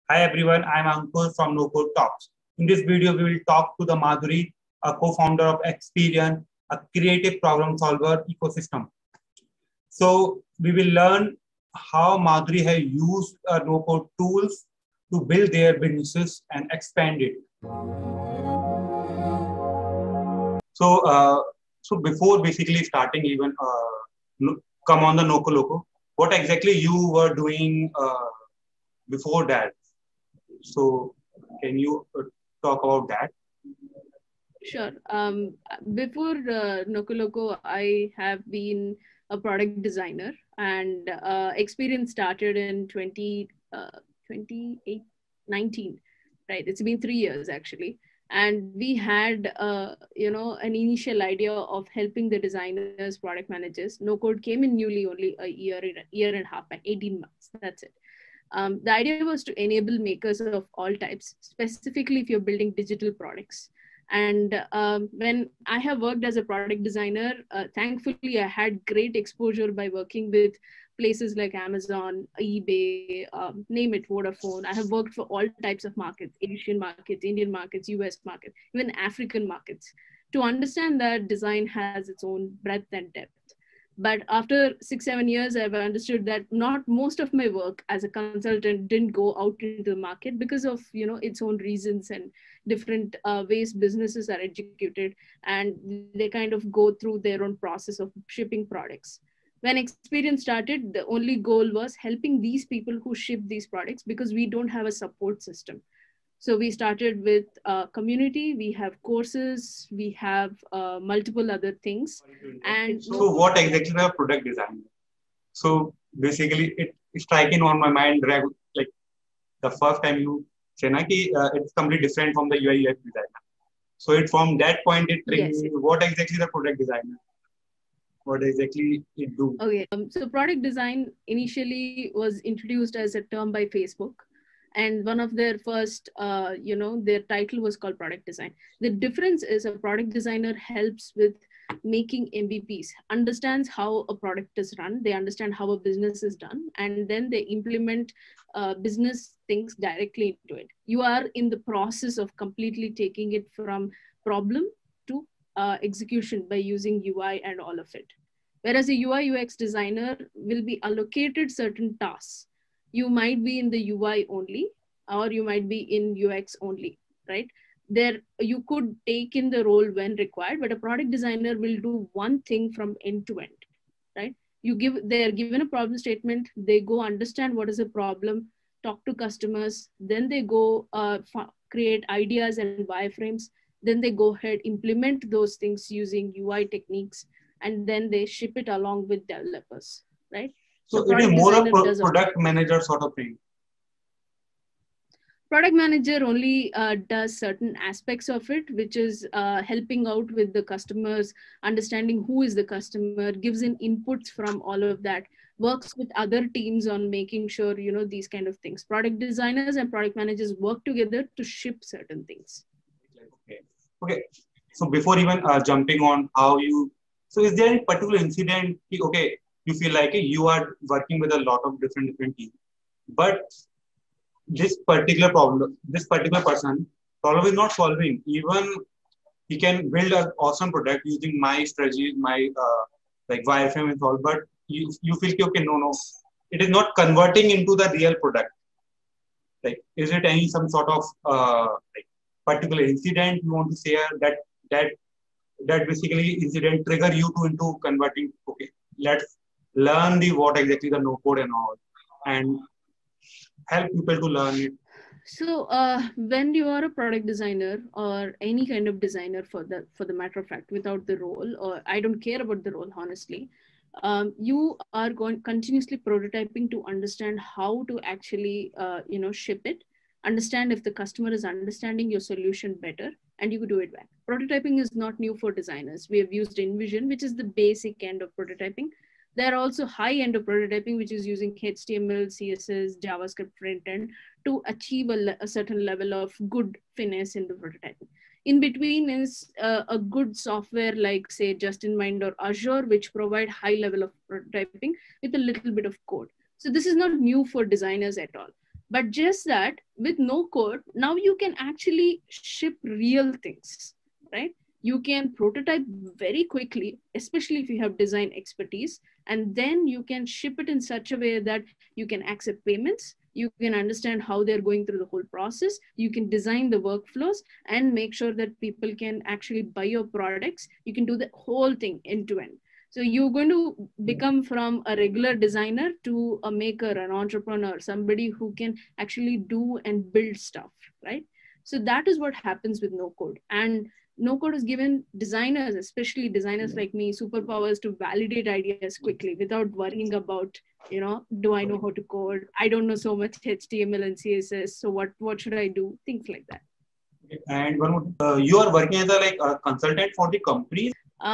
Hi everyone, I'm Ankur from No Code Talks. In this video, we will talk to the Madhuri, a co-founder of Experian, a creative problem solver ecosystem. So we will learn how Madhuri has used no code tools to build their businesses and expand it. So before basically starting even come on the Noco Loco, what exactly you were doing before that? So can you talk about that? Sure. Before Nokoloko, I have been a product designer, and experience started in 2019, right? It's been 3 years actually. And we had, an initial idea of helping the designers, product managers. No Code came in newly only a year and a half, 18 months. That's it. The idea was to enable makers of all types, specifically if you're building digital products. And when I have worked as a product designer, thankfully I had great exposure by working with places like Amazon, eBay, name it, Vodafone. I have worked for all types of markets: Asian markets, Indian markets, US markets, even African markets, to understand that design has its own breadth and depth. But after 6 7 years, I've understood that not most of my work as a consultant didn't go out into the market because of its own reasons and different ways businesses are executed, and they kind of go through their own process of shipping products. When Experience started, the only goal was helping these people who ship these products, because we don't have a support system. So we started with community, we have courses, we have multiple other things. And so what exactly the product design? So basically it striking on my mind like the first time you say na ki, it's completely different from the UI UX designer. So it from that point it brings yes. what exactly the product designer? What exactly it do? Okay, so product design initially was introduced as a term by Facebook, and one of their first, their title was called product design. The difference is a product designer helps with making MVPs, understands how a product is run, they understand how a business is done, and then they implement business things directly into it. You are in the process of completely taking it from problem to execution by using UI and all of it. Whereas a UI UX designer will be allocated certain tasks. You might be in the UI only, or you might be in UX only, right? There, you could take in the role when required, but a product designer will do one thing from end to end, right? They are given a problem statement, they go understand what is the problem, talk to customers, then they go create ideas and wireframes, then they go ahead, implement those things using UI techniques, and then they ship it along with developers, right? So it is more a product manager sort of thing. Product manager only does certain aspects of it, which is helping out with the customers, understanding who is the customer, gives in inputs from all of that, works with other teams on making sure, these kind of things. Product designers and product managers work together to ship certain things. Okay. So before even jumping on how you, so is there any particular incident, okay, you feel like you are working with a lot of different teams, but this particular problem, this particular person problem is not solving. Even he can build an awesome product using my strategy, my like wireframe and all, but you feel okay, no, it is not converting into the real product. Like, is it any some sort of like particular incident you want to share that basically incident trigger you to into converting? Okay, let's learn the what exactly the no code and all, and help people to learn it. So when you are a product designer or any kind of designer, for the matter of fact, without the role, or I don't care about the role, honestly, you are going continuously prototyping to understand how to actually ship it, understand if the customer is understanding your solution better, and you could do it well. Prototyping is not new for designers. We have used InVision, which is the basic end of prototyping. There are also high end of prototyping, which is using HTML, CSS, JavaScript front end to achieve a certain level of good finesse in the prototyping. In between is a good software like, say, Justinmind or Azure, which provide high level of prototyping with a little bit of code. So this is not new for designers at all. But just that with no code, now you can actually ship real things, right? You can prototype very quickly, especially if you have design expertise, and then you can ship it in such a way that you can accept payments, you can understand how they're going through the whole process, you can design the workflows and make sure that people can actually buy your products. You can do the whole thing end to end. So you're going to become from a regular designer to a maker, an entrepreneur, somebody who can actually do and build stuff, right? So that is what happens with no code. And no code has given designers, especially designers like me, superpowers to validate ideas quickly without worrying about, do I know how to code? I don't know so much HTML and CSS. So what should I do? Things like that. And one more thing, you are working as a consultant for the company.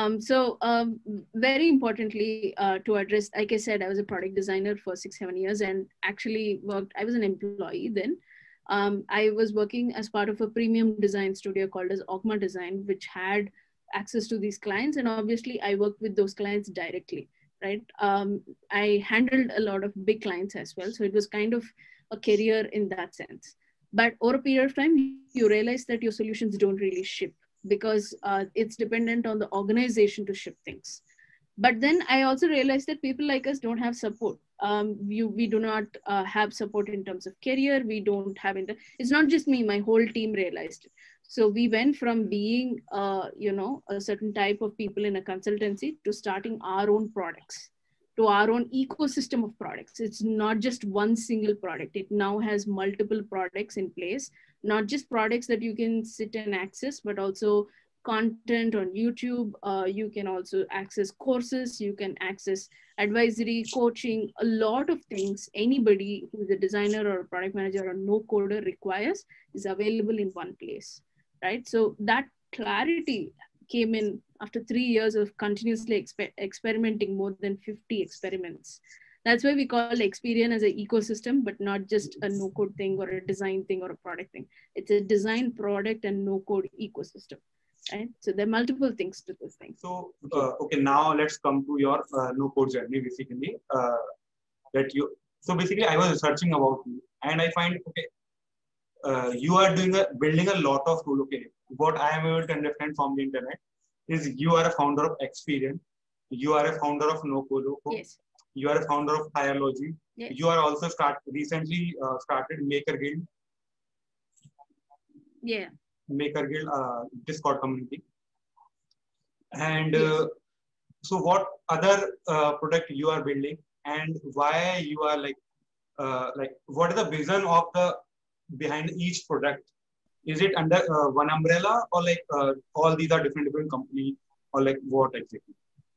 Very importantly, to address, like I said, I was a product designer for 6-7 years and actually I was an employee then. I was working as part of a premium design studio called as Ogma Design, which had access to these clients. And obviously I worked with those clients directly, right? I handled a lot of big clients as well. So it was kind of a career in that sense. But over a period of time, you realize that your solutions don't really ship because it's dependent on the organization to ship things. But then I also realized that people like us don't have support. We do not have support in terms of career. We don't have, it's not just me, my whole team realized it. So we went from being, a certain type of people in a consultancy to starting our own products, to our own ecosystem of products. It's not just one single product. It now has multiple products in place, not just products that you can sit and access, but also content on YouTube. You can also access courses. You can access advisory, coaching, a lot of things. Anybody who's a designer or a product manager or no coder requires is available in one place, right? So that clarity came in after 3 years of continuously experimenting, more than 50 experiments. That's why we call Experian as an ecosystem, but not just a no code thing or a design thing or a product thing. It's a design, product, and no code ecosystem. Right? So there are multiple things to this thing. So, okay, now let's come to your no code journey, basically. So basically I was researching about you and I find, okay, you are building a lot of tool. Okay, what I am able to understand from the internet is you are a founder of Experian. You are a founder of NoCoLo. Yes. You are a founder of Hierology. Yes. You are also recently started Maker Guild. Yeah. Maker Guild Discord community. And yes. So what other product you are building and why you are what is the vision of behind each product? Is it under one umbrella or all these are different companies or what exactly?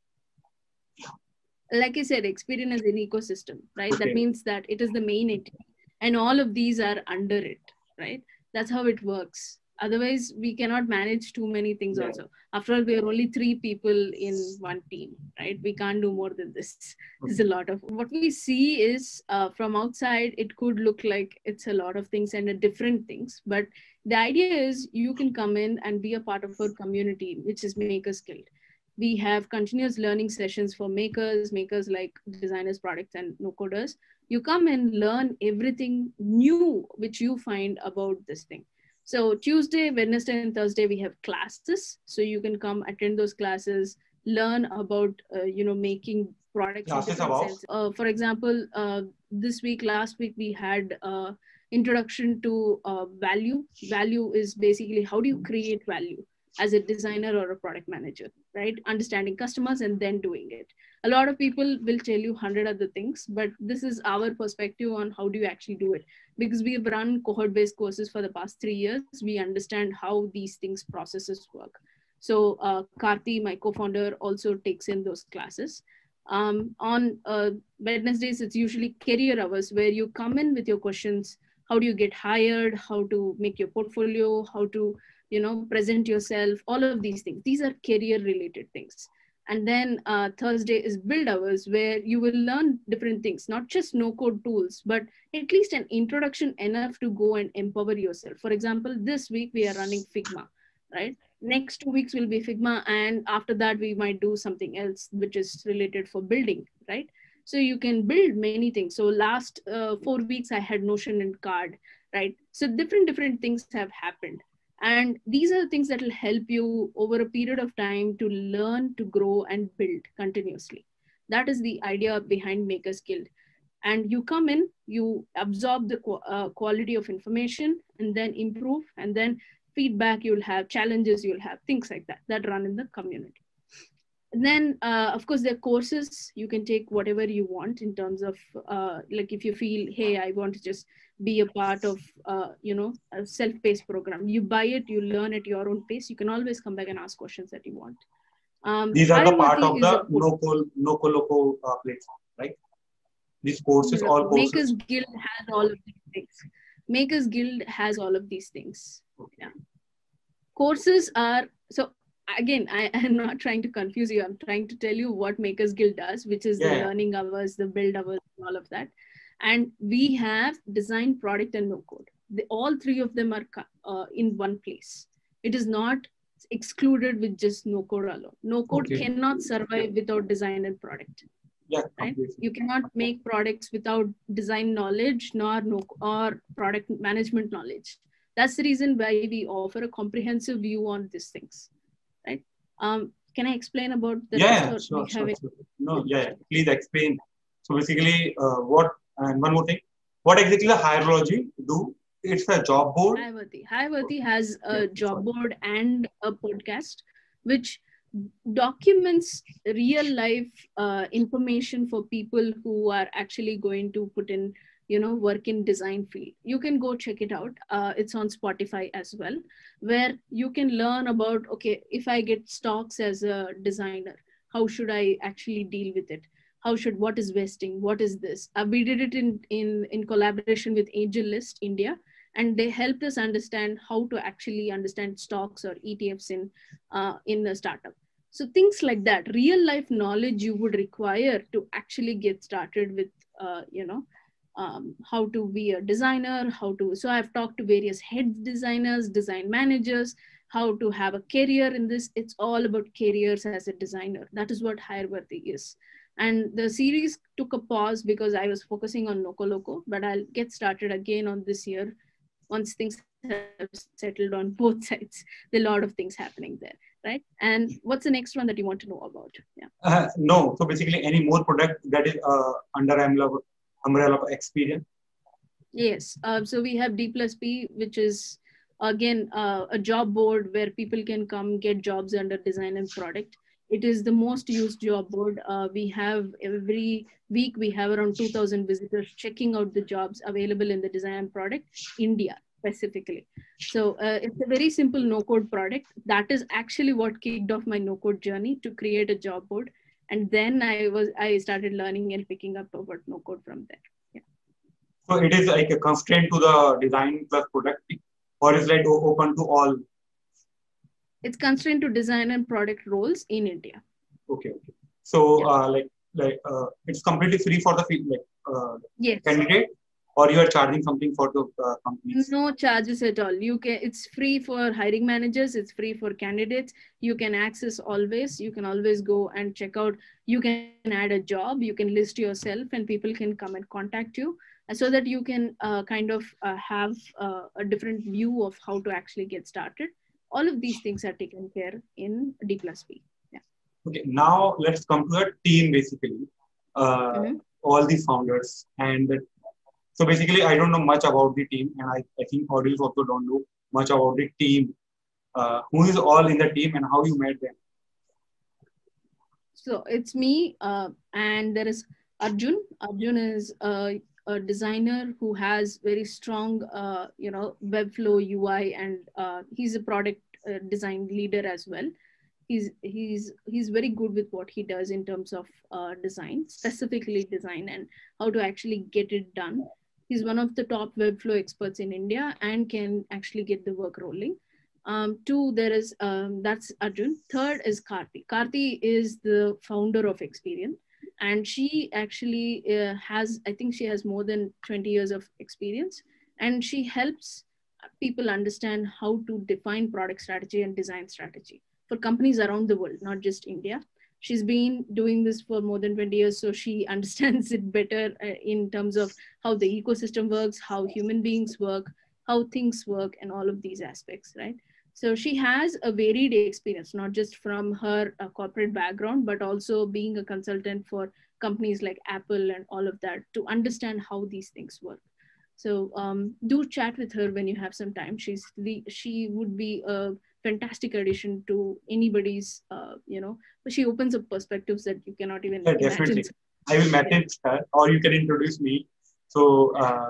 Like I said, Experian is an ecosystem, right? Okay. That means that it is the main entity and all of these are under it, right? That's how it works. Otherwise, we cannot manage too many things also. After all, we are only 3 people in one team, right? We can't do more than this. There's a lot of what we see is from outside, it could look like it's a lot of things and different things. But the idea is you can come in and be a part of our community, which is Makers Guild. We have continuous learning sessions for makers like designers, products, and no coders. You come and learn everything new, which you find about this thing. So Tuesday, Wednesday, and Thursday, we have classes. So you can come attend those classes, learn about, making products. Classes about? For example, last week, we had introduction to value. Value is basically how do you create value as a designer or a product manager, right? Understanding customers and then doing it. A lot of people will tell you 100 other things, but this is our perspective on how do you actually do it. Because we've run cohort-based courses for the past 3 years, we understand how these processes work. So Karthi, my co-founder, also takes in those classes. On Wednesdays, it's usually career hours where you come in with your questions. How do you get hired? How to make your portfolio? How to present yourself, all of these things. These are career related things. And then Thursday is build hours where you will learn different things, not just no code tools, but at least an introduction enough to go and empower yourself. For example, this week we are running Figma, right? Next 2 weeks will be Figma. And after that, we might do something else, which is related for building, right? So you can build many things. So last 4 weeks, I had Notion and Card, right? So different things have happened. And these are the things that will help you over a period of time to learn, to grow, and build continuously. That is the idea behind Makers Guild. And you come in, you absorb the quality of information, and then improve, and then feedback you'll have, challenges you'll have, things like that that run in the community. And then of course there are courses. You can take whatever you want in terms of like if you feel, hey, I want to just be a part of a self-paced program, you buy it, you learn at your own pace. You can always come back and ask questions that you want. These are the part of Hirevati is the a course. Nocoloco platform, right? These courses, No, all Makers courses. Guild has all of these things. Makers Guild has all of these things. Okay. Yeah. Courses are, so again, I am not trying to confuse you. I'm trying to tell you what Makers Guild does, which is the learning hours, the build hours, all of that. And we have design, product, and no code. All three of them are in one place. It is not excluded with just no code alone. No code cannot survive without design and product. Yeah, right? You cannot make products without design knowledge or product management knowledge. That's the reason why we offer a comprehensive view on these things, right? Can I explain about the rest? Sure. No, please explain. So basically, and one more thing, what exactly the Hirevati do? It's a job board. Hirevati has a job board and a podcast, which documents real life information for people who are actually going to put in, work in design field. You can go check it out. It's on Spotify as well, where you can learn about, okay, if I get stocks as a designer, how should I actually deal with it? What is vesting? What is this? We did it in collaboration with AngelList India, and they helped us understand how to actually understand stocks or ETFs in a startup. So things like that, real life knowledge you would require to actually get started with, how to be a designer, so I've talked to various head designers, design managers, how to have a career in this. It's all about careers as a designer. That is what Hirevati is. And the series took a pause because I was focusing on Nocoloco, but I'll get started again on this year once things have settled on both sides. There are a lot of things happening there, right? And what's the next one that you want to know about? Yeah. No, so basically any more product that is under umbrella of Experian? Yes, so we have D+P, which is again a job board where people can come get jobs under design and product. It is the most used job board. We have every week, we have around 2,000 visitors checking out the jobs available in the design and product, India specifically. So it's a very simple no-code product. That is actually what kicked off my no-code journey, to create a job board. And then I started learning and picking up about no-code from there. Yeah. So it is like a constraint to the design plus product, or is like open to all? It's constrained to design and product roles in India. Okay. So it's completely free for the yes. candidate, or you are charging something for the companies? No charges at all. It's free for hiring managers. It's free for candidates. You can access always. You can always go and check out. You can add a job. You can list yourself, and people can come and contact you, so that you can have a different view of how to actually get started. All of these things are taken care in D+P. Yeah. Okay, now let's come to a team basically. All the founders, and so basically I don't know much about the team, and I think audience also don't know much about the team. Who is all in the team and how you met them? So it's me, and there is Arjun. Arjun is a designer who has very strong, Webflow UI, and he's a product design leader as well. He's very good with what he does in terms of design, specifically design and how to actually get it done. He's one of the top Webflow experts in India and can actually get the work rolling. Two, that's Arjun. Third is Karthi. Karthi is the founder of Experian. And she actually I think she has more than 20 years of experience, and she helps people understand how to define product strategy and design strategy for companies around the world, not just India. She's been doing this for more than 20 years, so she understands it better in terms of how the ecosystem works, how human beings work, how things work, and all of these aspects, right? So she has a varied experience, not just from her corporate background, but also being a consultant for companies like Apple and all of that to understand how these things work. So do chat with her when you have some time. She would be a fantastic addition to anybody's, but she opens up perspectives that you cannot even Yeah, imagine. definitely. I will message her, or you can introduce me. So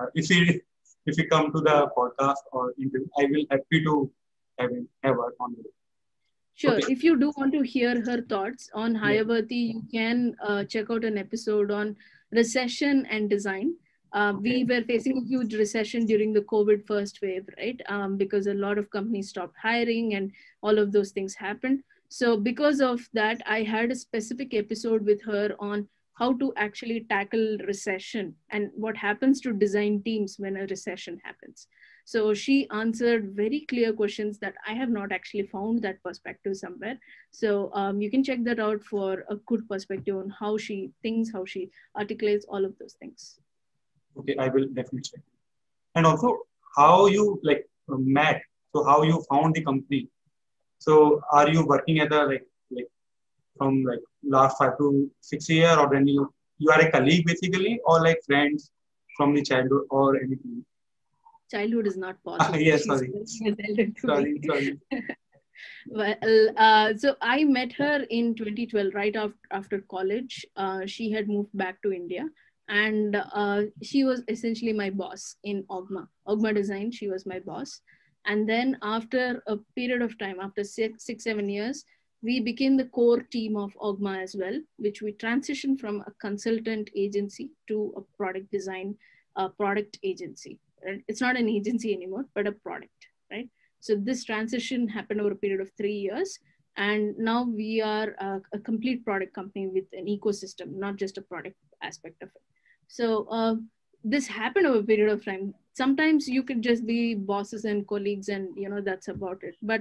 if you come to the podcast or interview, I will happy to have her on the. Sure. Okay. If you do want to hear her thoughts on Yeah. Hayavati, you can check out an episode on recession and design. We Okay. were facing a huge recession during the COVID first wave, right? Because a lot of companies stopped hiring and all of those things happened. So, because of that, I had a specific episode with her on how to actually tackle recession and what happens to design teams when a recession happens. So she answered very clear questions that I have not actually found that perspective somewhere. So you can check that out for a good perspective on how she thinks, how she articulates all of those things. Okay, I will definitely check. And also, how you met? So how you found the company? So are you working at a like from like last 5 to 6 years, or then you are a colleague basically, or like friends from the childhood or anything? Childhood is not possible. Yes, She's sorry, very elder to sorry, me. sorry. Well, so I met her in 2012, right after college. She had moved back to India, and she was essentially my boss in Ogma Design. She was my boss. And then after a period of time, after 7 years, we became the core team of Ogma as well, which we transitioned from a consultant agency to a product design, product agency. And it's not an agency anymore, but a product, right? So this transition happened over a period of 3 years. And now we are a complete product company with an ecosystem, not just a product aspect of it. So this happened over a period of time. Sometimes you could just be bosses and colleagues and, that's about it. But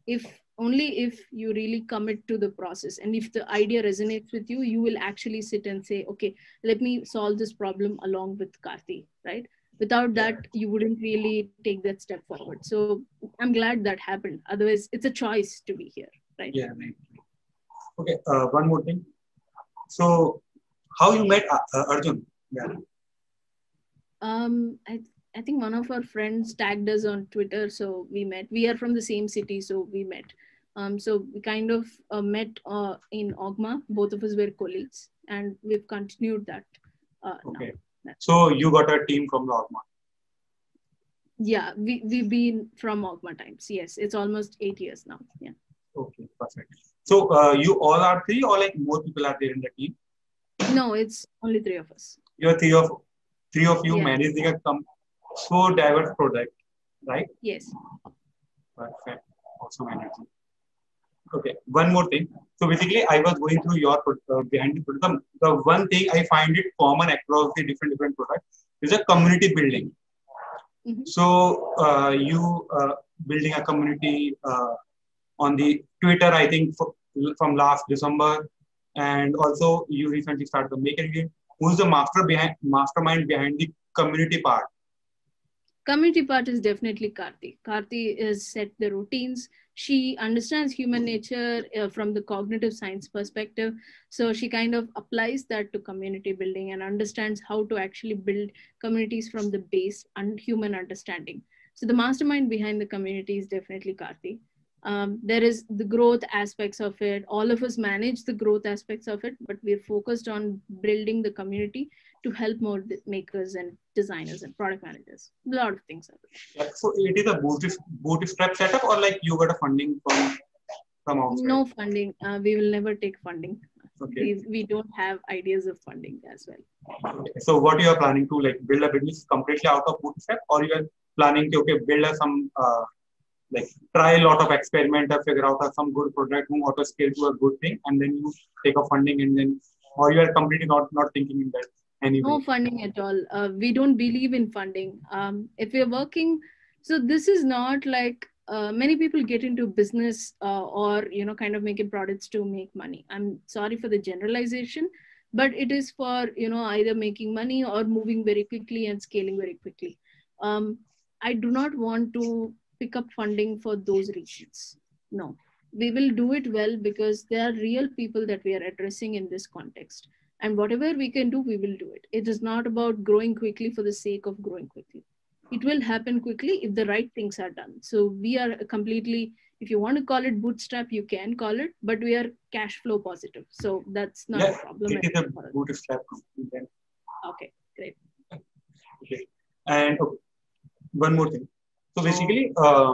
if you really commit to the process and if the idea resonates with you, you will actually sit and say, okay, let me solve this problem along with Karthi, right? Without that, you wouldn't really take that step forward. So I'm glad that happened. Otherwise, it's a choice to be here, right? Yeah, right. Okay, one more thing. So how you met Arjun? Yeah. I think one of our friends tagged us on Twitter, so we met. We are from the same city, so we met. So we kind of met in Ogma. Both of us were colleagues, and we've continued that. Okay. Now. So you got a team from the Ogma. Yeah, we've been from Ogma times. Yes, it's almost 8 years now. Yeah. Okay, perfect. So you all are three, or like more people are there in the team? No, it's only 3 of us. You're three of you managing a so diverse product, right? Yes. Perfect. Awesome energy. Okay, one more thing. So basically, I was going through your behind the product. The one thing I find it common across the different products is a community building. Mm-hmm. So you building a community on the Twitter, I think from last December, and also you recently started the Maker Game. Who's the mastermind behind the community part? Community part is definitely Karthi. Karthi is set the routines. She understands human nature from the cognitive science perspective. So she kind of applies that to community building and understands how to actually build communities from the base and human understanding. So the mastermind behind the community is definitely Karthi. There is the growth aspects of it. All of us manage the growth aspects of it, but we're focused on building the community to help more makers and designers and product managers. A lot of things. Yeah, so it is a bootstrap setup, or like you got a funding from outside? No funding. We will never take funding. Okay. We don't have ideas of funding as well. Okay. So what you are planning to like build a business completely out of bootstrap, or you are planning to build some like try a lot of experiment or figure out some good product who auto scale to a good thing, and then you take a funding, and then, or you are completely not thinking in that anyway? No funding at all. We don't believe in funding. If we're working, so this is not like many people get into business or kind of making products to make money. I'm sorry for the generalization, but it is for either making money or moving very quickly and scaling very quickly. I do not want to pick up funding for those reasons. No, we will do it well because there are real people that we are addressing in this context, and whatever we can do, we will do it. It is not about growing quickly for the sake of growing quickly. It will happen quickly if the right things are done. So we are completely, if you want to call it bootstrap, you can call it, but we are cash flow positive. So that's not a problem. It is a bootstrap company then. Okay, great. Okay. And one more thing. So basically,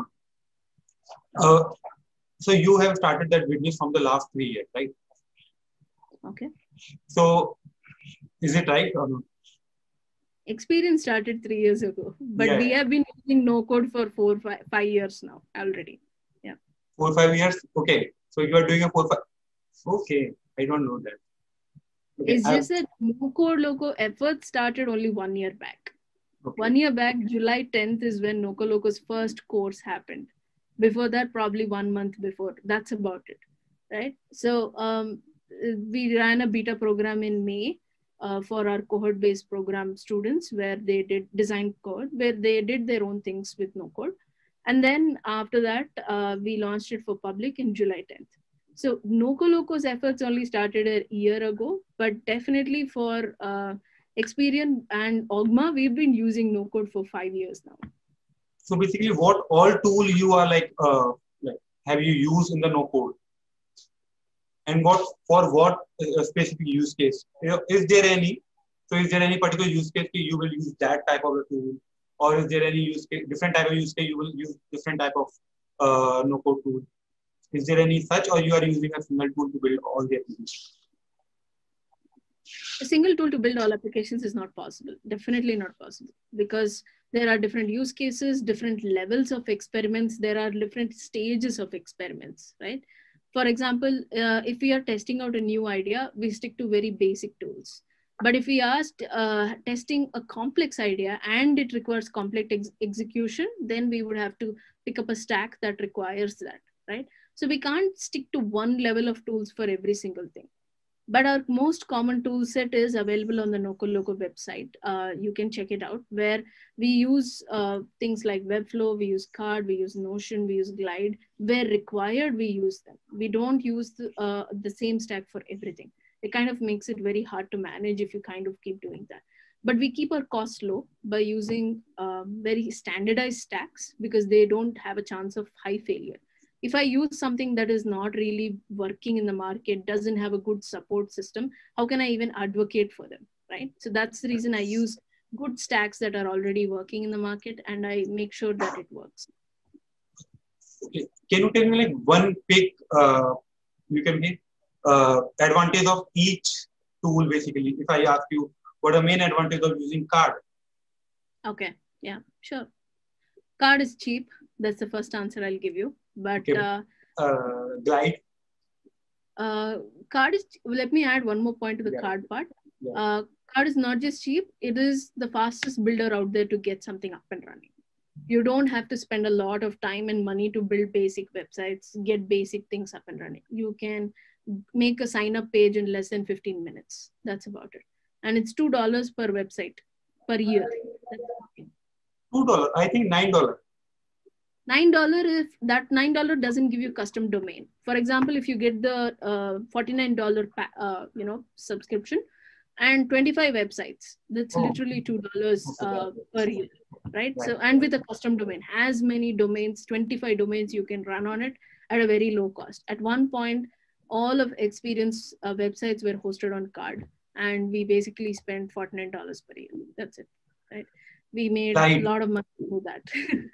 so you have started that business from the last 3 years, right? Okay. So is it right or not? Experience started 3 years ago, but we have been using no code for 5 years now already. Yeah. 4 or 5 years. Okay. So you are doing a 4 5. Okay. I don't know that. Okay. It's just that no code loco effort started only 1 year back. Okay. 1 year back, July 10th is when Noco Loco's first course happened. Before that, probably 1 month before. That's about it, right? So we ran a beta program in May for our cohort-based program students, where they did design code, where they did their own things with no code. And then after that, we launched it for public in July 10th. So Noco Loco's efforts only started a year ago, but definitely for Experian and Ogma, we've been using no code for 5 years now. So basically, what all tool you are like have you used in the no code, and what specific use case? Is there any? So is there any particular use case you will use that type of a tool, or is there any use case, different type of use case you will use different type of no code tool? Is there any such, or you are using a single tool to build all the applications? A single tool to build all applications is not possible. Definitely not possible, because there are different use cases, different levels of experiments. There are different stages of experiments, right? For example, if we are testing out a new idea, we stick to very basic tools. But if we asked testing a complex idea and it requires complex execution, then we would have to pick up a stack that requires that, right? So we can't stick to one level of tools for every single thing. But our most common tool set is available on the Noco Loco website. You can check it out, where we use things like Webflow, we use Card, we use Notion, we use Glide. Where required, we use them. We don't use the same stack for everything. It kind of makes it very hard to manage if you kind of keep doing that. But we keep our costs low by using very standardized stacks, because they don't have a chance of high failure. If I use something that is not really working in the market, doesn't have a good support system, how can I even advocate for them, right? So that's the reason I use good stacks that are already working in the market, and I make sure that it works. Okay. Can you tell me like one big, you can get advantage of each tool basically? If I ask you, what are the main advantage of using Card? Okay, yeah, sure. Card is cheap. That's the first answer I'll give you. But okay. Glide? Card is, let me add one more point to the Card part. Yeah. Card is not just cheap, it is the fastest builder out there to get something up and running. You don't have to spend a lot of time and money to build basic websites, get basic things up and running. You can make a sign up page in less than 15 minutes. That's about it. And it's $2 per website per year. $2, I think $9. $9, if that $9 doesn't give you custom domain. For example, if you get the $49 subscription and 25 websites, that's literally $2 per year, right? So, and with a custom domain, as many domains, 25 domains you can run on it at a very low cost. At one point, all of Experience websites were hosted on Card, and we basically spent $49 per year. That's it, right? We made a lot of money through that.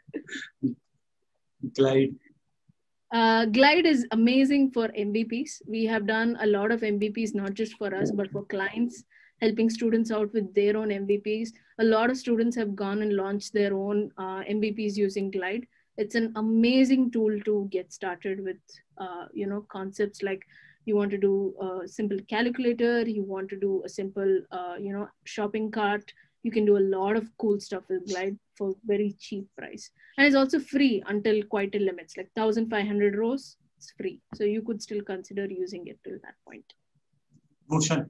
Glide. Glide is amazing for MVPs. We have done a lot of MVPs, not just for us, but for clients, helping students out with their own MVPs. A lot of students have gone and launched their own MVPs using Glide. It's an amazing tool to get started with, concepts like you want to do a simple calculator, you want to do a simple, shopping cart, You can do a lot of cool stuff with Glide for very cheap price. And it's also free until quite a limits, like 1,500 rows, it's free. So you could still consider using it till that point. Notion.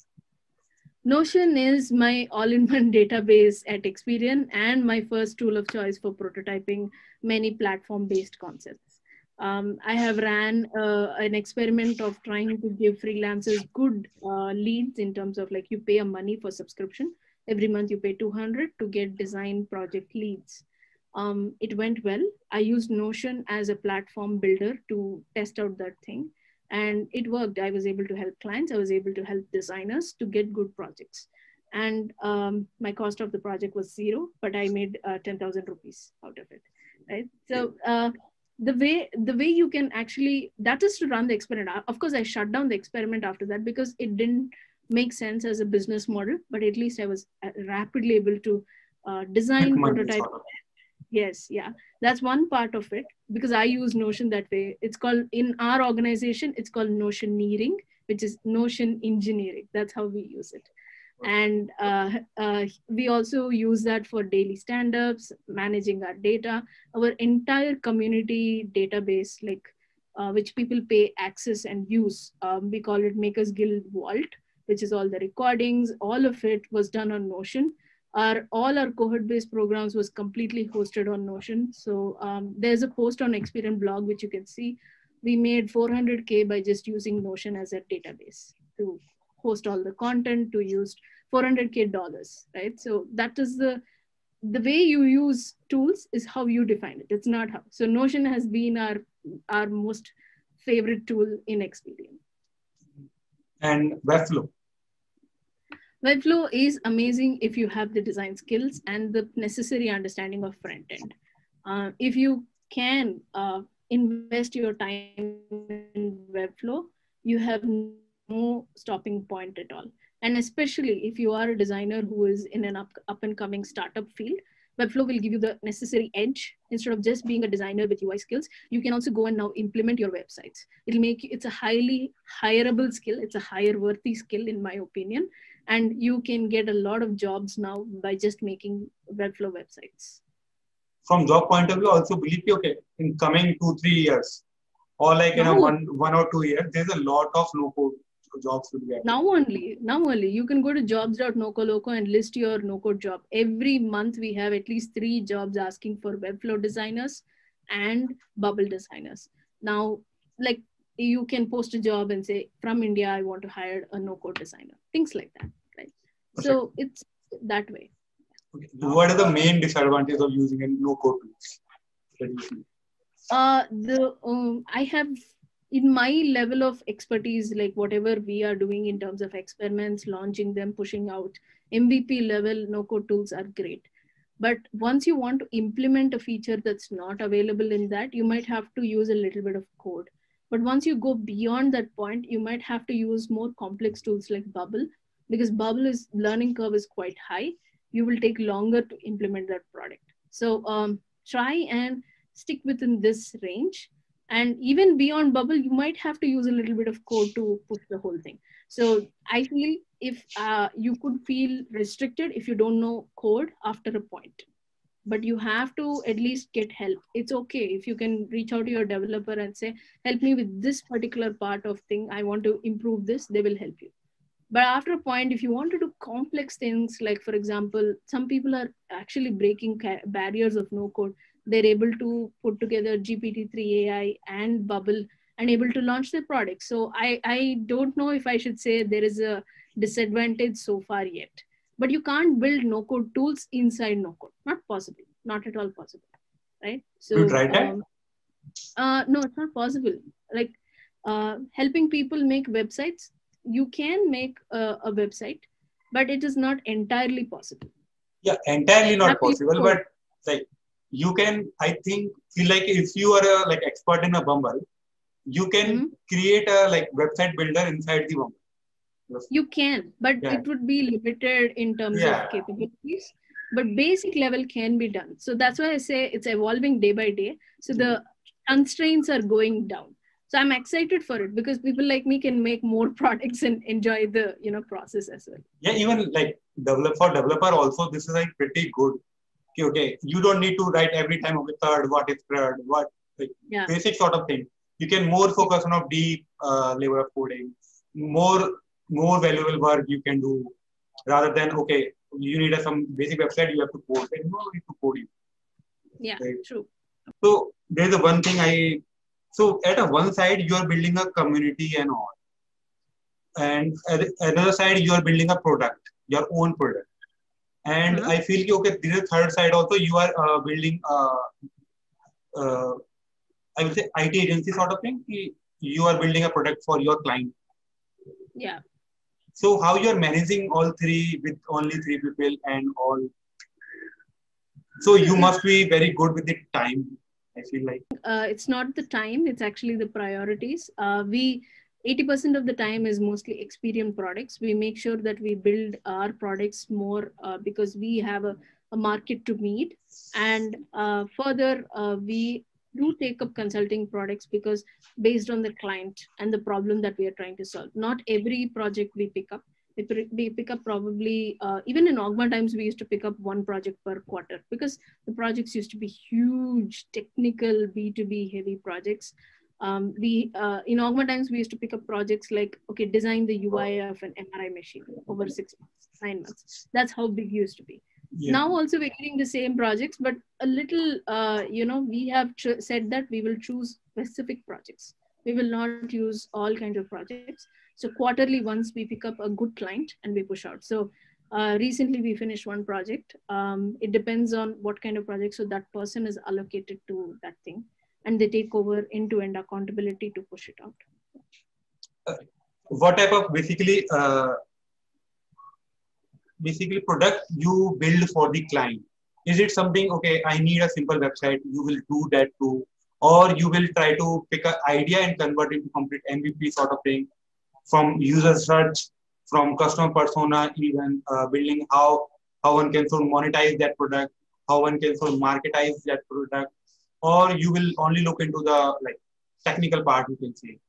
Notion is my all-in-one database at Experian and my first tool of choice for prototyping many platform-based concepts. I have ran an experiment of trying to give freelancers good leads in terms of like you pay a money for subscription. Every month you pay 200 to get design project leads. It went well. I used Notion as a platform builder to test out that thing. And it worked. I was able to help clients. I was able to help designers to get good projects. And my cost of the project was zero, but I made 10,000 rupees out of it, right? So the way you can actually, that is to run the experiment. Of course, I shut down the experiment after that because it didn't make sense as a business model, but at least I was rapidly able to design, prototype. Yes, yeah, that's one part of it because I use Notion that way. It's called, in our organization, it's called Notioneering, which is Notion engineering. That's how we use it. And we also use that for daily stand-ups, managing our data, our entire community database, like which people pay access and use. We call it Makers Guild Vault, which is all the recordings, all of it was done on Notion. All our cohort-based programs was completely hosted on Notion. So there's a post on Experian blog, which you can see. We made 400K by just using Notion as a database to host all the content, to use $400K, right? So that is the way you use tools is how you define it. It's not how. So Notion has been our most favorite tool in Experian. And Webflow. Webflow is amazing if you have the design skills and the necessary understanding of front end. If you can invest your time in Webflow, you have no stopping point at all. And especially if you are a designer who is in an up and coming startup field, Webflow will give you the necessary edge. Instead of just being a designer with UI skills, you can also go and now implement your websites. It'll make it's a highly hireable skill. It's a hire worthy skill, in my opinion. And you can get a lot of jobs now by just making Webflow websites. From job point of view, also believe me, okay, in coming 2-3 years, or like in a one or 2 years, there's a lot of no-code jobs will get. Now only you can go to jobs.nocoloco and list your no-code job. Every month we have at least 3 jobs asking for Webflow designers and Bubble designers. Now, like you can post a job and say, from India, I want to hire a no-code designer, things like that, right? Perfect. So it's that way. Okay. What are the main disadvantages of using a no-code tools? I have, in my level of expertise, like whatever we are doing in terms of experiments, launching them, pushing out, MVP level no-code tools are great. But once you want to implement a feature that's not available in that, you might have to use a little bit of code. But once you go beyond that point, you might have to use more complex tools like Bubble, because Bubble is learning curve is quite high. You will take longer to implement that product. So try and stick within this range. And even beyond Bubble, you might have to use a little bit of code to push the whole thing. So I feel if you could feel restricted if you don't know code after a point, but you have to at least get help. It's okay if you can reach out to your developer and say, help me with this particular part of thing. I want to improve this, they will help you. But after a point, if you want to do complex things, like for example, some people are actually breaking barriers of no code. They're able to put together GPT-3 AI and Bubble and able to launch their products. So I don't know if I should say there is a disadvantage so far yet, but you can't build no code tools inside no code. Not possible, not at all possible, right? So you tried that? No, it's not possible. Like helping people make websites, you can make a website, but it is not entirely possible. Yeah, entirely not possible, but like you can, I think, feel like if you are a like expert in a Bumble, you can create a like website builder inside the Bumble. You can, but it would be limited in terms of capabilities. But basic level can be done. So that's why I say it's evolving day by day. So the constraints are going down. So I'm excited for it because people like me can make more products and enjoy the, process as well. Yeah, even like developer also, this is like pretty good. Okay, you don't need to write every time, okay, third, what is third, what, like Yeah. basic sort of thing. You can more focus on a deep level of coding, more valuable work you can do rather than, okay, you need some basic website, you have to code. Then you don't need to code it. Yeah, Right? true. So there's a one thing so at a one side you are building a community and all, and at another side you are building a product, your own product. And Uh-huh. I feel okay, this is third side also, you are building uh, I will say IT agency sort of thing. You are building a product for your client. Yeah. So how you are managing all three with only three people and all. So you must be very good with the time, I feel like. It's not the time, it's actually the priorities. We 80% of the time is mostly Experian products. We make sure that we build our products more because we have a market to meet. And further, we do take up consulting products because based on the client and the problem that we are trying to solve. Not every project we pick up. We pick up probably, even in Augma times, we used to pick up one project per quarter because the projects used to be huge, technical, B2B heavy projects. We in Augma times, we used to pick up projects like, okay, design the UI of an MRI machine over 6 months, 9 months. That's how big it used to be. Yeah. Now also we're getting the same projects, but a little, we have said that we will choose specific projects. We will not use all kinds of projects. So quarterly once we pick up a good client and we push out. So recently we finished one project. It depends on what kind of project. So that person is allocated to that thing and they take over end-to-end accountability to push it out. What type of basically product you build for the client? Is it something, okay, I need a simple website, you will do that too, or you will try to pick an idea and convert it into complete MVP sort of thing, from user search, from customer persona, even building how one can sort of monetize that product, how one can sort of marketize that product, or you will only look into the like technical part, you can say.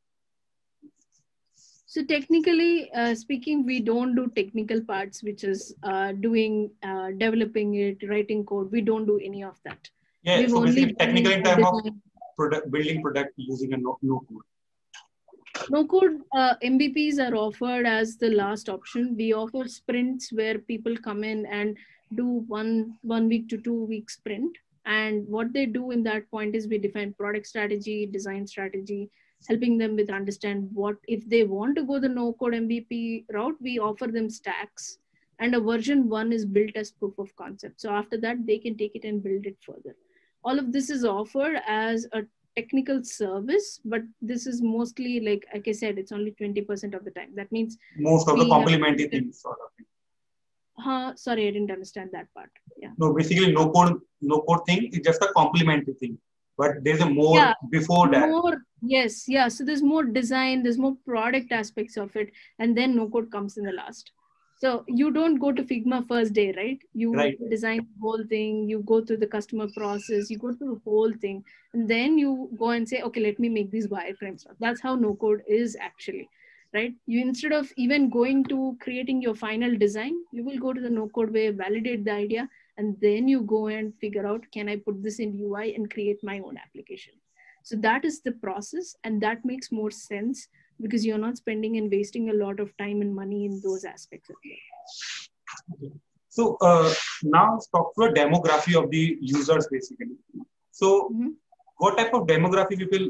So technically speaking, we don't do technical parts, which is developing it, writing code. We don't do any of that. Yeah, we've so basically technical in terms of building product using a no code. No code MVPs are offered as the last option. We offer sprints where people come in and do one week to 2 week sprint. And what they do in that point is we define product strategy, design strategy, helping them with understand what, if they want to go the no code MVP route, we offer them stacks and a version 1 is built as proof of concept. So after that, they can take it and build it further. All of this is offered as a technical service, but this is mostly like I said, it's only 20% of the time. That means most of the complementary things sort of thing. Sorry, I didn't understand that part. Yeah. No, basically no code thing is just a complementary thing, but there's a more before that. Yes, yeah. So there's more design, there's more product aspects of it, and then no code comes in the last. So you don't go to Figma first day, right? You design the whole thing, you go through the customer process, you go through the whole thing, and then you go and say, okay, let me make these wireframes. That's how no code is actually, right? You, instead of even going to creating your final design, you will go to the no code way, validate the idea, and then you go and figure out, can I put this in UI and create my own application? So that is the process, and that makes more sense because you're not spending and wasting a lot of time and money in those aspects of it. Okay. So now let's talk to the demography of the users basically. So what type of demography people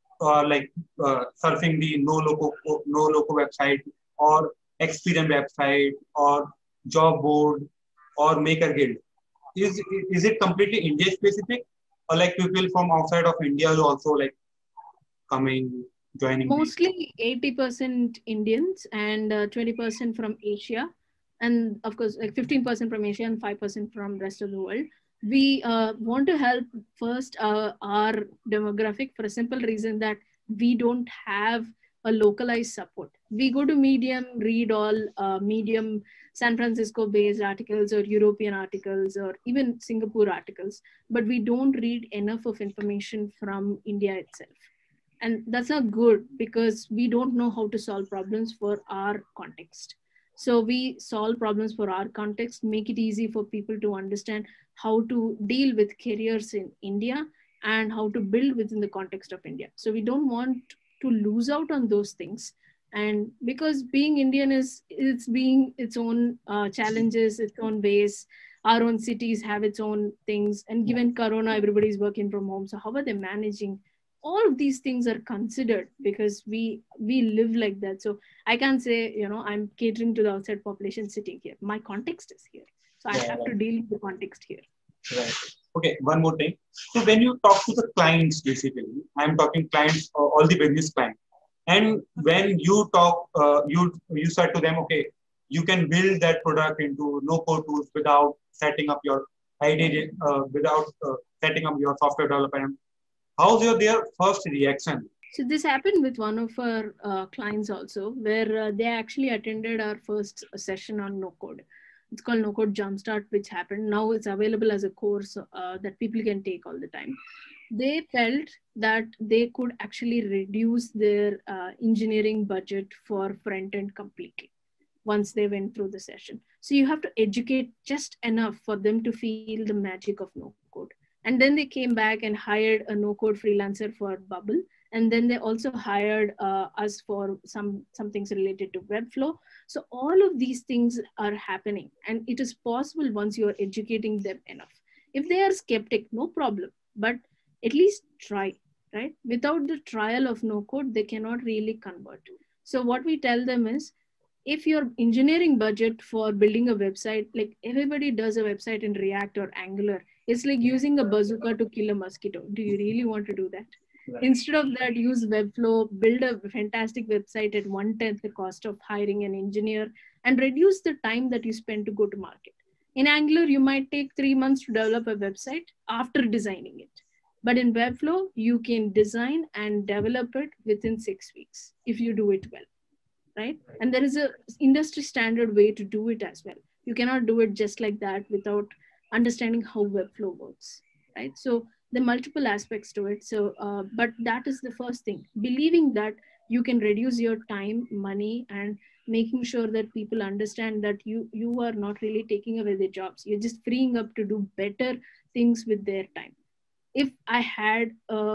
surfing the no loco website or Experian website or job board or Maker Guild? Is it completely India specific, or like people from outside of India will also like coming? Mostly 80% Indians and 20% from Asia, and of course like 15% from Asia and 5% from rest of the world. We want to help first our demographic for a simple reason that we don't have a localized support. We go to Medium, read all Medium San Francisco based articles or European articles or even Singapore articles, but we don't read enough of information from India itself. And that's not good because we don't know how to solve problems for our context. So we solve problems for our context, make it easy for people to understand how to deal with careers in India and how to build within the context of India. So we don't want to lose out on those things. And because being Indian is it's being its own challenges, its own ways. Our own cities have its own things. And given Corona, everybody's working from home. So how are they managing? All of these things are considered because we live like that. So I can't say, I'm catering to the outside population sitting here. My context is here, so I have to deal with the context here. Right. Okay, one more thing. So when you talk to the clients, basically, I'm talking clients, all the business clients, and when you talk, you said to them, okay, you can build that product into no-code tools without setting up your idea, without setting up your software development. How's their first reaction? So this happened with one of our clients also, where they actually attended our first session on no code. It's called No Code Jumpstart, which happened. Now it's available as a course that people can take all the time. They felt that they could actually reduce their engineering budget for front end completely once they went through the session. So you have to educate just enough for them to feel the magic of no code. And then they came back and hired a no code freelancer for Bubble. And then they also hired us for some things related to Webflow. So all of these things are happening, and it is possible once you are educating them enough. If they are skeptic, no problem, but at least try, right? Without the trial of no code, they cannot really convert. So what we tell them is, if your engineering budget for building a website, like everybody does a website in React or Angular, it's like using a bazooka to kill a mosquito. Do you really want to do that? Right. Instead of that, use Webflow, build a fantastic website at 1/10 the cost of hiring an engineer, and reduce the time that you spend to go to market. In Angular, you might take 3 months to develop a website after designing it. But in Webflow, you can design and develop it within 6 weeks if you do it well, right? And there is a industry standard way to do it as well. You cannot do it just like that without understanding how Webflow works, right? So there are multiple aspects to it. So, but that is the first thing, believing that you can reduce your time, money, and making sure that people understand that you are not really taking away their jobs. You're just freeing up to do better things with their time. If I had,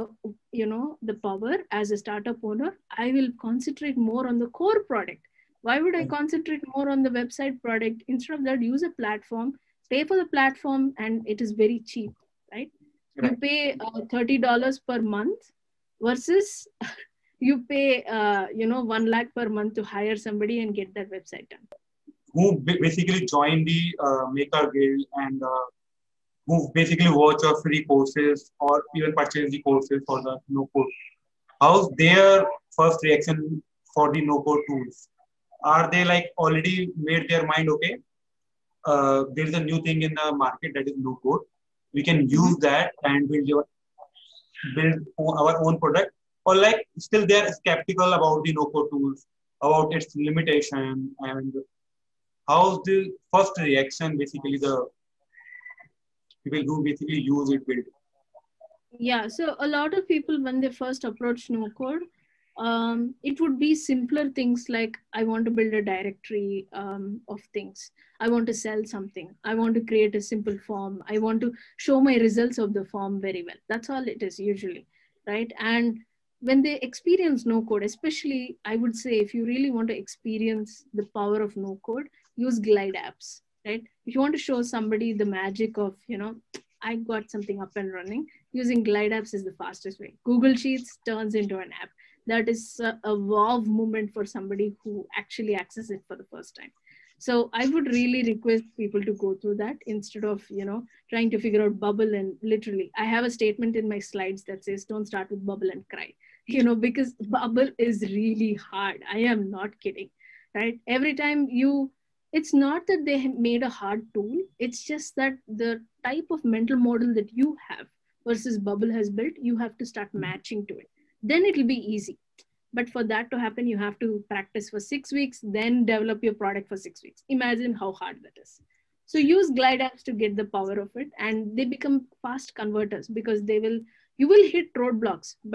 the power as a startup owner, I will concentrate more on the core product. Why would I concentrate more on the website product? Instead of that, use a platform, pay for the platform, and it is very cheap, right? You pay $30 per month versus you pay, 1 lakh per month to hire somebody and get that website done. Who basically join the Maker Guild and who basically watch your free courses or even purchase the courses for the no-code. How's their first reaction for the no-code tools? Are they like already made their mind, okay, there is a new thing in the market that is no-code. We can use that and build our own product, or like still they are skeptical about the no-code tools, about its limitation, and how's the first reaction basically the people who basically use it build? Yeah, so a lot of people, when they first approach no code, it would be simpler things like, I want to build a directory of things. I want to sell something. I want to create a simple form. I want to show my results of the form very well. That's all it is usually, right? And when they experience no code, especially, I would say, if you really want to experience the power of no code, use Glide apps, right? If you want to show somebody the magic of, I got something up and running, using Glide apps is the fastest way. Google Sheets turns into an app. That is a wow moment for somebody who actually accesses it for the first time. So I would really request people to go through that instead of, trying to figure out Bubble. And literally, I have a statement in my slides that says, don't start with Bubble and cry, because Bubble is really hard. I am not kidding, right? Every time it's not that they made a hard tool. It's just that the type of mental model that you have versus Bubble has built, you have to start matching to it. Then it'll be easy. But for that to happen, you have to practice for 6 weeks, then develop your product for 6 weeks. Imagine how hard that is. So use Glide apps to get the power of it, and they become fast converters because you will hit roadblocks, but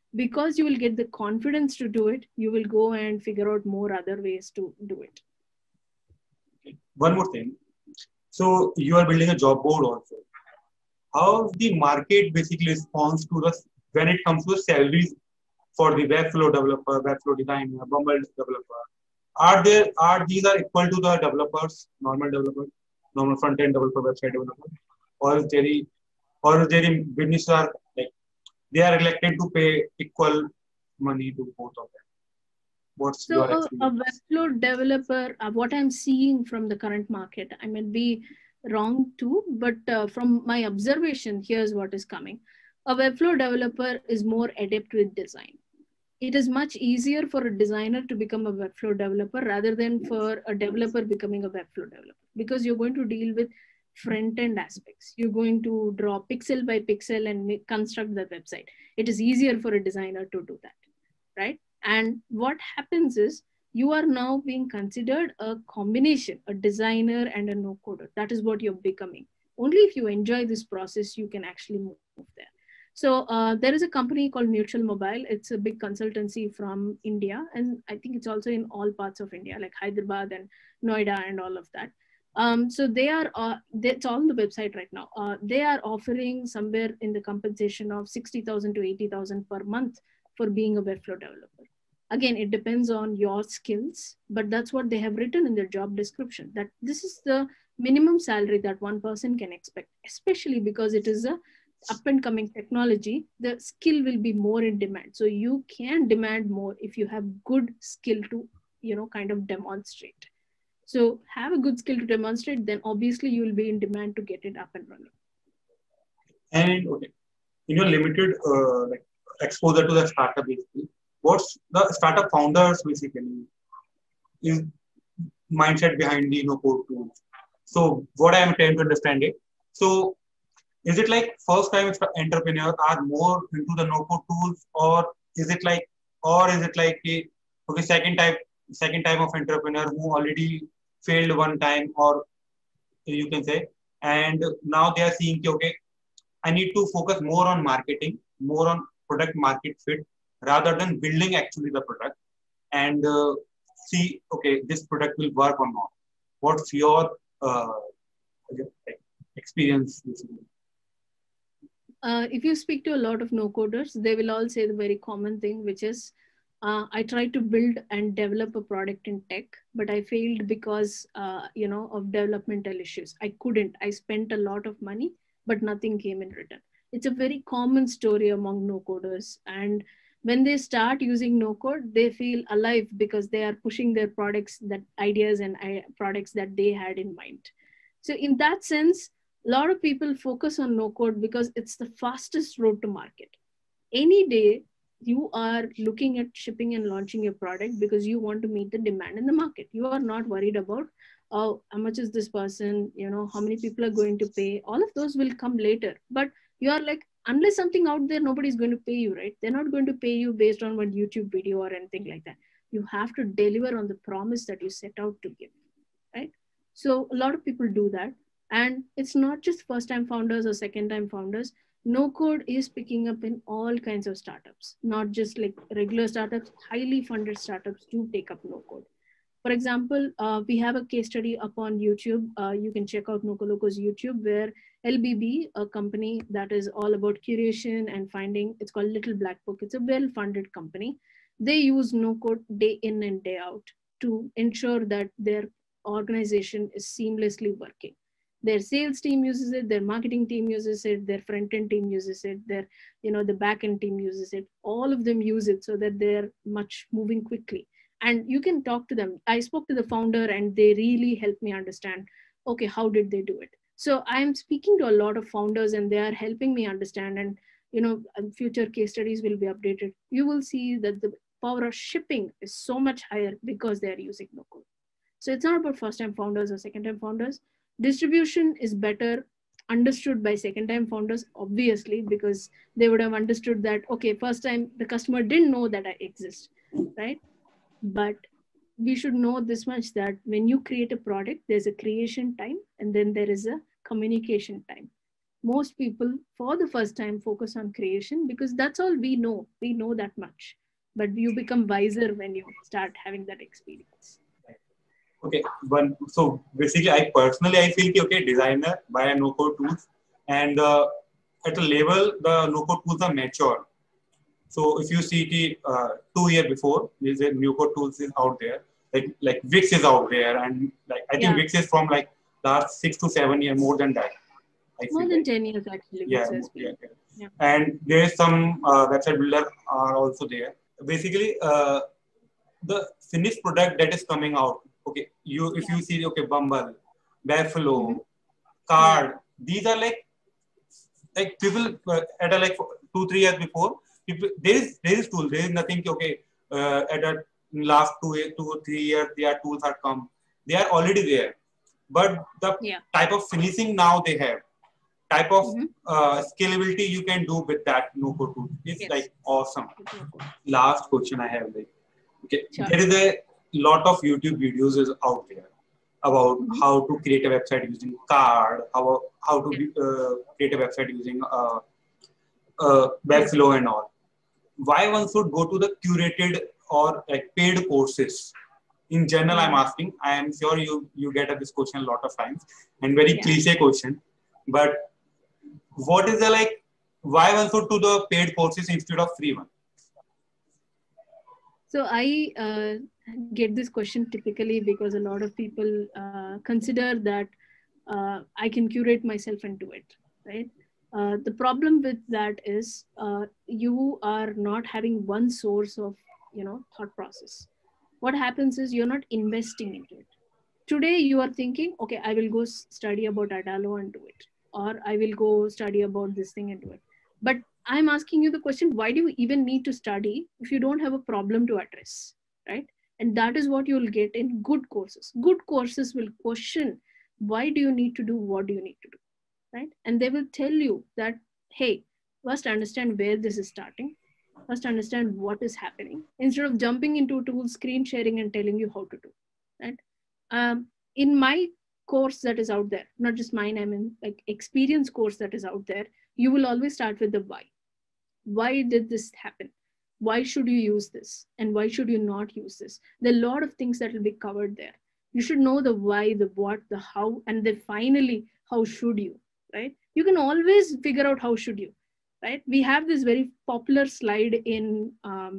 Because you will get the confidence to do it, you will go and figure out more other ways to do it. Okay. One more thing. So you are building a job board also. How the market basically responds to the when it comes to salaries for the Webflow developer, Webflow designer, Bumble developer? Are these are equal to the developers, normal front end developer, website developer, or is there business are like they are elected to pay equal money to both of them? What's So your a experience? Webflow developer, what I'm seeing from the current market, I may be wrong too, but from my observation, here's what is coming. A Webflow developer is more adept with design. It is much easier for a designer to become a Webflow developer rather than for a developer becoming a Webflow developer, because you're going to deal with front end aspects. You're going to draw pixel by pixel and construct the website. It is easier for a designer to do that, right? And what happens is you are now being considered a combination, a designer and a no coder. That is what you're becoming. Only if you enjoy this process, you can actually move there. So there is a company called Mutual Mobile. It's a big consultancy from India. And I think it's also in all parts of India, like Hyderabad and Noida and all of that. So it's on the website right now. They are offering somewhere in the compensation of 60,000 to 80,000 per month for being a Webflow developer. Again, it depends on your skills, but that's what they have written in their job description, that this is the minimum salary that one person can expect, especially because it is a up and coming technology. The skill will be more in demand. So you can demand more if you have good skill to, kind of demonstrate. So have a good skill to demonstrate, then obviously you will be in demand to get it up and running. And okay, in your limited like exposure to the startup, basically, what's the startup founders basically is mindset behind the no code tools? So what I am trying to understand it. So is it like first time entrepreneurs are more into the no code tools, or is it like, a, okay, second time of entrepreneur who already failed one time, or you can say, and now they are seeing okay, I need to focus more on marketing, more on product market fit, rather than building actually the product, and see, okay, this product will work or not. What's your experience? If you speak to a lot of no coders, they will all say the very common thing, which is, I tried to build and develop a product in tech, but I failed because, of developmental issues. I couldn't. I spent a lot of money, but nothing came in return. It's a very common story among no coders. And when they start using no code, they feel alive because they are pushing their products, that ideas and products that they had in mind. So in that sense, a lot of people focus on no code because it's the fastest road to market. Any day you are looking at shipping and launching your product because you want to meet the demand in the market. You are not worried about, oh, how much is this person, how many people are going to pay. All of those will come later. But you are like, unless something out there, nobody's going to pay you, right? They're not going to pay you based on one YouTube video or anything like that. You have to deliver on the promise that you set out to give, right? So a lot of people do that. And it's not just first time founders or second time founders. No code is picking up in all kinds of startups, not just like regular startups. Highly funded startups do take up no code. For example, we have a case study up on YouTube. You can check out NocoLoco's YouTube, where LBB, a company that is all about curation and finding, it's called Little Black Book. It's a well-funded company. They use no code day in and day out to ensure that their organization is seamlessly working. Their sales team uses it, their marketing team uses it, their front end team uses it, their, the back end team uses it. All of them use it so that they're much moving quickly. And you can talk to them. I spoke to the founder and they really helped me understand, okay, how did they do it? So I'm speaking to a lot of founders and they are helping me understand, and future case studies will be updated. You will see that the power of shipping is so much higher because they are using no code. So it's not about first time founders or second time founders. Distribution is better understood by second time founders, obviously, because they would have understood that, okay, first time the customer didn't know that I exist, right? But we should know this much, that when you create a product, there's a creation time and then there is a communication time. most people for the first time focus on creation because that's all we know. We know that much. But you become wiser when you start having that experience. Okay, but so basically, I feel कि, okay, designer buy no code tools, and at a level the no code tools are mature. So if you see the 2 year before, there's a no code tools is out there, like Wix is out there, and like I think Wix is from like last 6 to 7 years, more than that. More than 10 years actually. Yeah. And there's some website builder are also there. Basically, the finished product that is coming out. Okay, if you see, okay, Bumble, Webflow, Card, these are like people at a like 2-3 years before. People, there is tool. There is nothing. Okay, at a last 2 or 3 years, their tools are come. They are already there, but the type of finishing now they have, type of scalability you can do with that no code tool. It's like awesome. Last question I have, like, okay, there is a lot of YouTube videos is out there about how to create a website using Card, how to create a website using Webflow and all. Why one should go to the curated or like paid courses? In general, I'm asking. I am sure you get this question a lot of times, and very cliche question. But what is the like? Why one should do the paid courses instead of free one? So I get this question typically because a lot of people consider that I can curate myself and do it, right? The problem with that is you are not having one source of thought process. What happens is you're not investing into it. Today you are thinking, okay, I will go study about Adalo and do it, or I will go study about this thing and do it. But I'm asking you the question, why do you even need to study if you don't have a problem to address, right? And that is what you'll get in good courses. Good courses will question, why do you need to do what do you need to do, right? And they will tell you that, hey, first understand where this is starting. First understand what is happening instead of jumping into tools, screen sharing and telling you how to do, right? In my course that is out there, not just mine, I mean like experience course that is out there, you will always start with the why. Why did this happen? Why should you use this? And why should you not use this? There are a lot of things that will be covered there. You should know the why, the what, the how, and then finally, how should you, right? You can always figure out how should you, right? We have this very popular slide in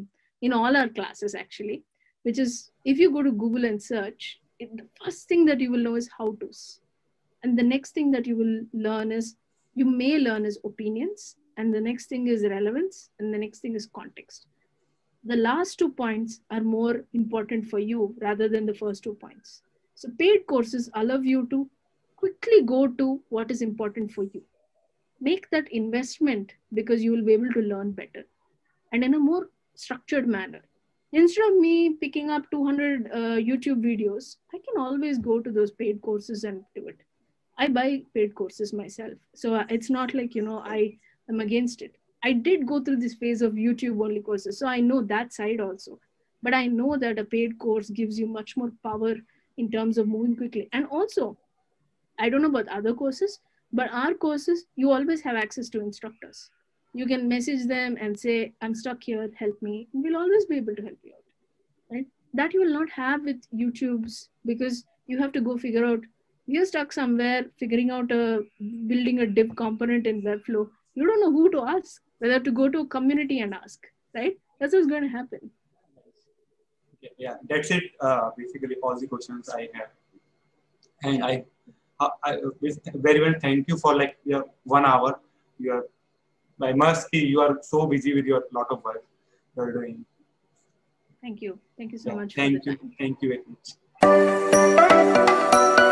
all our classes actually, which is if you go to Google and search, the first thing that you will know is how to's. And the next thing that you will learn is, you may learn is opinions, and the next thing is relevance, and the next thing is context. The last 2 points are more important for you rather than the first 2 points. So paid courses allow you to quickly go to what is important for you. Make that investment because you will be able to learn better and in a more structured manner. Instead of me picking up 200 YouTube videos, I can always go to those paid courses and do it. I buy paid courses myself. So it's not like, I am against it. I did go through this phase of YouTube only courses. So I know that side also. But I know that a paid course gives you much more power in terms of moving quickly. And also, I don't know about other courses, but our courses, you always have access to instructors. You can message them and say, I'm stuck here, help me. We'll always be able to help you out, right? That you will not have with YouTube's, because you have to go figure out, you're stuck somewhere figuring out building a div component in Webflow. You don't know who to ask, whether to go to a community and ask, right? That's what's going to happen. Yeah, that's it. Basically, all the questions I have. And I very well thank you for like your 1 hour. I must say you are so busy with your lot of work you're doing. Thank you. Thank you so much. Thank you. Thank you very much.